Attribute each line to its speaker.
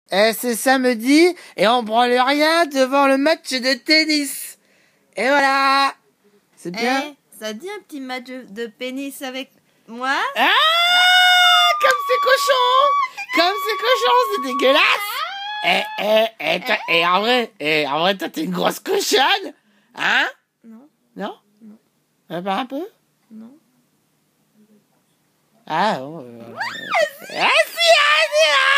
Speaker 1: C'est samedi et on branle rien devant le match de tennis. Et voilà. C'est bien.
Speaker 2: Ça dit un petit match de pénis avec moi?
Speaker 1: Ah, comme c'est cochon. Comme c'est cochon, c'est dégueulasse. En vrai, toi, t'es une grosse cochonne. Hein?
Speaker 2: Non.
Speaker 1: Non?
Speaker 2: Non.
Speaker 1: Pas un peu?
Speaker 2: Non.
Speaker 1: Ah, bon. Ah, si,